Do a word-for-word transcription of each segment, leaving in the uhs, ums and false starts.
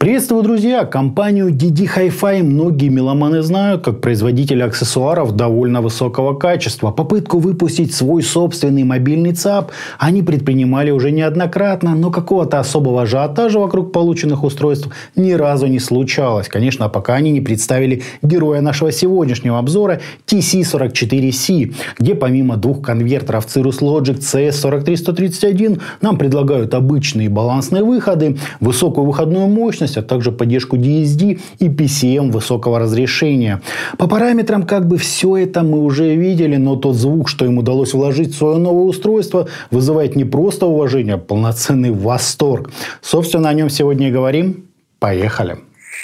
Приветствую, друзья! Компанию ди ди Hi-Fi многие меломаны знают как производителя аксессуаров довольно высокого качества. Попытку выпустить свой собственный мобильный ЦАП они предпринимали уже неоднократно, но какого-то особого ажиотажа вокруг полученных устройств ни разу не случалось. Конечно, пока они не представили героя нашего сегодняшнего обзора ти си сорок четыре си, где помимо двух конвертеров Cirrus Logic си эс сорок три сто тридцать один нам предлагают обычные балансные выходы, высокую выходную мощность, а также поддержку ди эс ди и пи си эм высокого разрешения. По параметрам как бы все это мы уже видели, но тот звук, что им удалось вложить в свое новое устройство, вызывает не просто уважение, а полноценный восторг. Собственно, о нем сегодня и говорим. Поехали!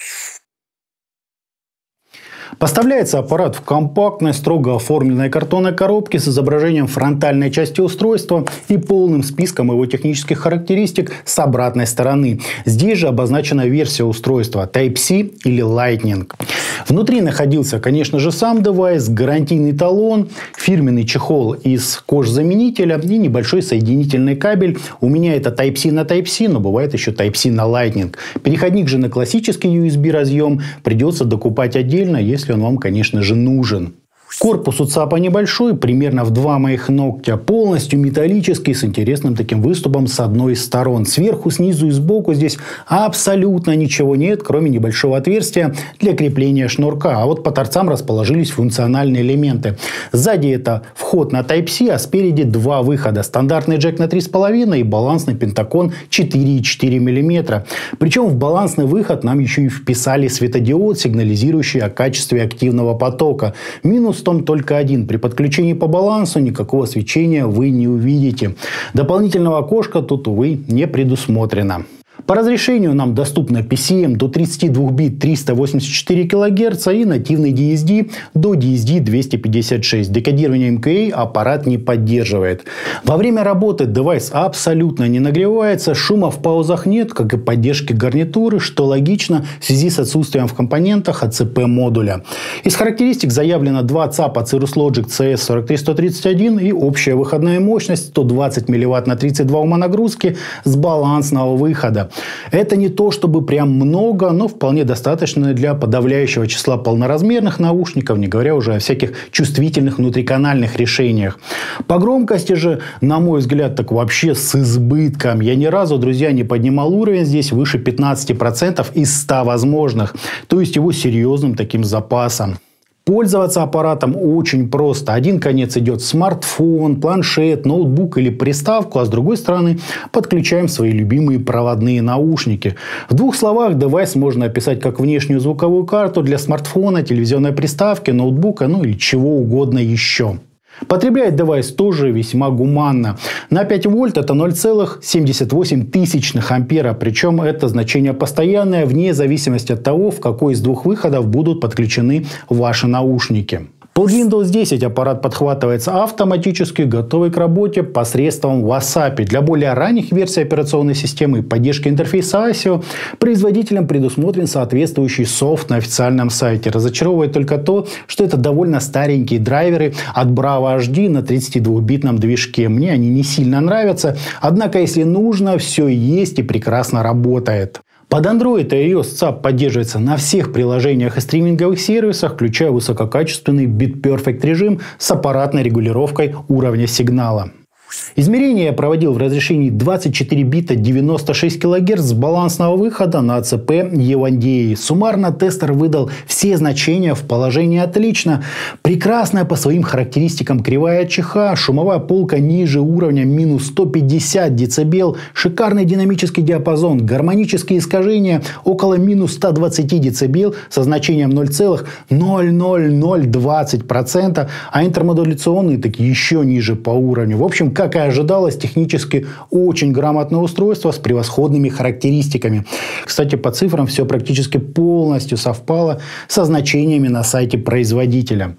Поставляется аппарат в компактной, строго оформленной картонной коробке с изображением фронтальной части устройства и полным списком его технических характеристик с обратной стороны. Здесь же обозначена версия устройства Type-C или Lightning. Внутри находился, конечно же, сам девайс, гарантийный талон, фирменный чехол из кожзаменителя и небольшой соединительный кабель. У меня это Type-C на Type-C, но бывает еще Type-C на Lightning. Переходник же на классический ю эс би разъем придется докупать отдельно, если он вам, конечно же, нужен. Корпус у ЦАПа небольшой, примерно в два моих ногтя, полностью металлический, с интересным таким выступом с одной из сторон. Сверху, снизу и сбоку здесь абсолютно ничего нет, кроме небольшого отверстия для крепления шнурка. А вот по торцам расположились функциональные элементы. Сзади это вход на Type-C, а спереди два выхода. Стандартный джек на три и пять и балансный пентакон четыре и четыре миллиметра. Причем в балансный выход нам еще и вписали светодиод, сигнализирующий о качестве активного потока. Минус в том только один. При подключении по балансу никакого свечения вы не увидите. Дополнительного окошка тут, увы, не предусмотрено. По разрешению нам доступно пи си эм до тридцати двух бит триста восемьдесят четыре килогерца и нативный ди эс ди до ди эс ди двести пятьдесят шесть. Декодирование эм ка эй аппарат не поддерживает. Во время работы девайс абсолютно не нагревается, шума в паузах нет, как и поддержки гарнитуры, что логично в связи с отсутствием в компонентах а цэ пэ-модуля. Из характеристик заявлено два ЦАПа Cirrus Logic си эс сорок три сто тридцать один и общая выходная мощность сто двадцать милливатт на тридцать два Ома нагрузки с балансного выхода. Это не то чтобы прям много, но вполне достаточно для подавляющего числа полноразмерных наушников, не говоря уже о всяких чувствительных внутриканальных решениях. По громкости же, на мой взгляд, так вообще с избытком. Я ни разу, друзья, не поднимал уровень здесь выше пятнадцати процентов из ста возможных. То есть его серьезным таким запасом. Пользоваться аппаратом очень просто. Один конец идет в смартфон, планшет, ноутбук или приставку, а с другой стороны подключаем свои любимые проводные наушники. В двух словах девайс можно описать как внешнюю звуковую карту для смартфона, телевизионной приставки, ноутбука, ну или чего угодно еще. Потребляет девайс тоже весьма гуманно. На пять вольт это ноль целых семьдесят восемь тысячных ампера. Причем это значение постоянное вне зависимости от того, в какой из двух выходов будут подключены ваши наушники. Под виндоус десять аппарат подхватывается автоматически, готовый к работе посредством WhatsApp. Для более ранних версий операционной системы и поддержки интерфейса асио производителям предусмотрен соответствующий софт на официальном сайте. Разочаровывает только то, что это довольно старенькие драйверы от Bravo эйч ди на тридцатидвухбитном движке. Мне они не сильно нравятся, однако если нужно, все есть и прекрасно работает. Под Android и iOS ЦАП поддерживается на всех приложениях и стриминговых сервисах, включая высококачественный BitPerfect режим с аппаратной регулировкой уровня сигнала. Измерения я проводил в разрешении двадцать четыре бита девяносто шесть килогерц с балансного выхода на а цэ пэ-Евандеи. Суммарно тестер выдал все значения в положении отлично. Прекрасная по своим характеристикам кривая ЧХ, шумовая полка ниже уровня минус сто пятьдесят децибел, шикарный динамический диапазон, гармонические искажения около минус ста двадцати децибел со значением ноль целых ноль ноль ноль двадцать процента, а интермодуляционные так еще ниже по уровню. В общем, как и ожидалось, технически очень грамотное устройство с превосходными характеристиками. Кстати, по цифрам все практически полностью совпало со значениями на сайте производителя.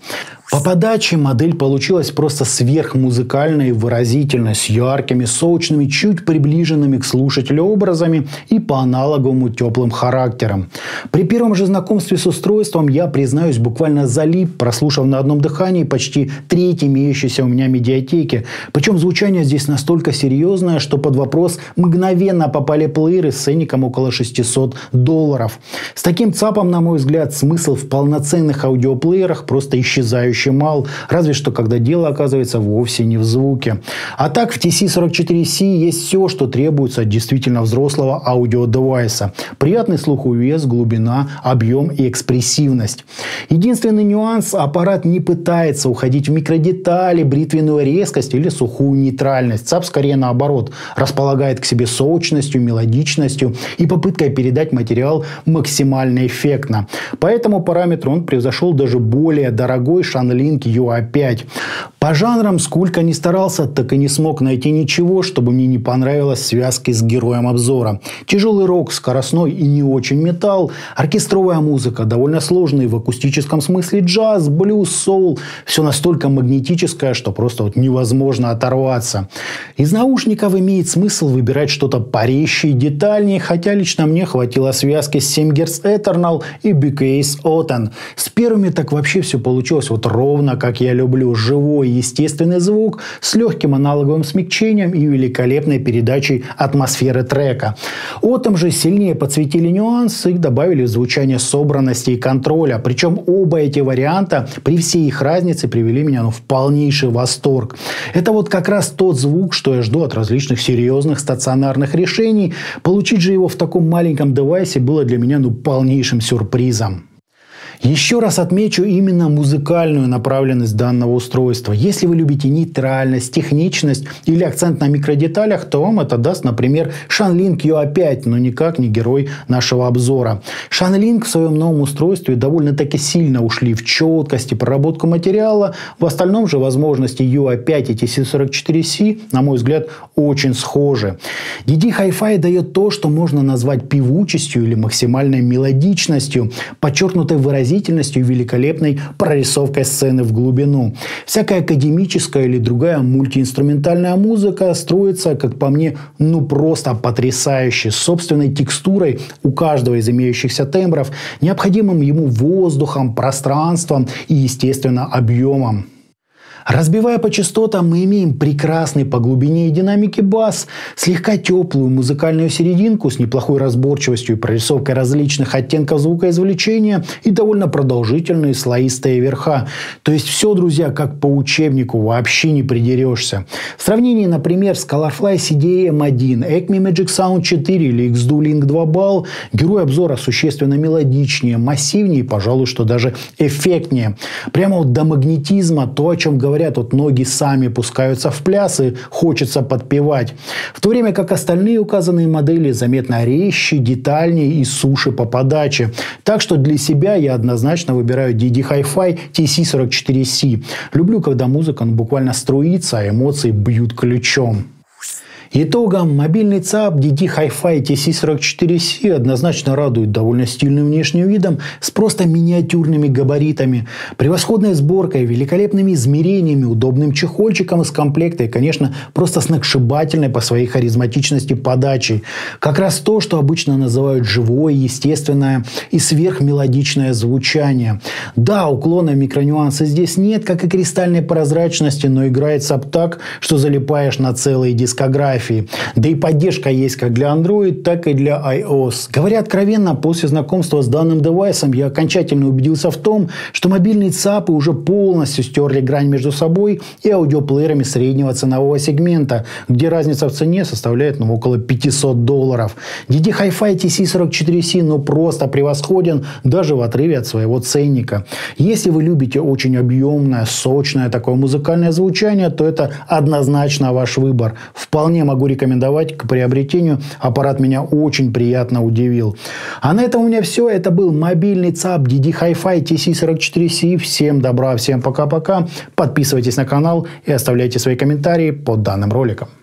По подаче модель получилась просто сверхмузыкальной и выразительной, с яркими, сочными, чуть приближенными к слушателю образами и по аналоговому теплым характером. При первом же знакомстве с устройством я, признаюсь, буквально залип, прослушав на одном дыхании почти треть имеющейся у меня медиатеки. Причем звучание здесь настолько серьезное, что под вопрос мгновенно попали плееры с ценником около шестисот долларов. С таким цапом, на мой взгляд, смысл в полноценных аудиоплеерах просто исчезающий мал, разве что когда дело оказывается вовсе не в звуке. А так в ти си сорок четыре си есть все, что требуется от действительно взрослого аудиодевайса. Приятный слуху вес, глубина, объем и экспрессивность. Единственный нюанс – аппарат не пытается уходить в микродетали, бритвенную резкость или сухую нейтральность. цап скорее наоборот, располагает к себе сочностью, мелодичностью и попыткой передать материал максимально эффектно. По этому параметру он превзошел даже более дорогой Shanlink ю эй пять. По жанрам, сколько ни старался, так и не смог найти ничего, чтобы мне не понравилось в связке с героем обзора. Тяжелый рок, скоростной и не очень металл, оркестровая музыка, довольно сложный в акустическом смысле джаз, блюз, соул. Все настолько магнетическое, что просто вот невозможно оторваться. Из наушников имеет смысл выбирать что-то порезче и детальнее, хотя лично мне хватило связки с семь герц Eternal и би кей эс Oten. С первыми так вообще все получилось вот ровно как я люблю. Живой, естественный звук с легким аналоговым смягчением и великолепной передачей атмосферы трека. Oten же сильнее подсветили нюансы и добавили в звучание собранности и контроля. Причем оба эти варианта при всей их разнице привели меня ну, в полнейший восторг. Это вот как раз тот звук, что я жду от различных серьезных стационарных решений. Получить же его в таком маленьком девайсе было для меня ну, полнейшим сюрпризом. Еще раз отмечу именно музыкальную направленность данного устройства. Если вы любите нейтральность, техничность или акцент на микродеталях, то вам это даст, например, Shanlink ю эй пять, но никак не герой нашего обзора. Shanlink в своем новом устройстве довольно-таки сильно ушли в четкость и проработку материала. В остальном же возможности ю эй пять и ти си сорок четыре си, на мой взгляд, очень схожи. ди ди Hi-Fi дает то, что можно назвать певучестью или максимальной мелодичностью, подчеркнутой выразительностью и великолепной прорисовкой сцены в глубину. Всякая академическая или другая мультиинструментальная музыка строится, как по мне, ну просто потрясающе, с собственной текстурой у каждого из имеющихся тембров, необходимым ему воздухом, пространством и, естественно, объемом. Разбивая по частотам, мы имеем прекрасный по глубине и динамике бас, слегка теплую музыкальную серединку с неплохой разборчивостью и прорисовкой различных оттенков звукоизвлечения и довольно продолжительные слоистые верха. То есть все, друзья, как по учебнику, вообще не придерешься. В сравнении, например, с Colorfly си ди эм один, Acme Magic Sound четыре или икс ду Link два Ball, герой обзора существенно мелодичнее, массивнее и, пожалуй, что даже эффектнее. Прямо вот до магнетизма, то, о чем говорят, Говорят, вот ноги сами пускаются в пляс и хочется подпевать. В то время как остальные указанные модели заметно резче, детальнее и суше по подаче. Так что для себя я однозначно выбираю ди ди Hi-Fi ти си сорок четыре си. Люблю, когда музыка ну, буквально струится, а эмоции бьют ключом. Итогом, мобильный цап ди ди Hi-Fi ти си сорок четыре си однозначно радует довольно стильным внешним видом с просто миниатюрными габаритами, превосходной сборкой, великолепными измерениями, удобным чехольчиком из комплекта и, конечно, просто сногсшибательной по своей харизматичности подачей. Как раз то, что обычно называют живое, естественное и сверхмелодичное звучание. Да, уклона в микронюансы здесь нет, как и кристальной прозрачности, но играет цап так, что залипаешь на целые дискографии. Да и поддержка есть как для Android, так и для iOS. Говоря откровенно, после знакомства с данным девайсом я окончательно убедился в том, что мобильные цапы уже полностью стерли грань между собой и аудиоплеерами среднего ценового сегмента, где разница в цене составляет ну, около пятисот долларов. ди ди Hi-Fi ти си сорок четыре си ну, просто превосходен даже в отрыве от своего ценника. Если вы любите очень объемное, сочное такое музыкальное звучание, то это однозначно ваш выбор. Вполне могу рекомендовать к приобретению. Аппарат меня очень приятно удивил. А на этом у меня все. Это был мобильный цап ди ди Hi-Fi ти си сорок четыре си. Всем добра, всем пока-пока. Подписывайтесь на канал и оставляйте свои комментарии под данным роликом.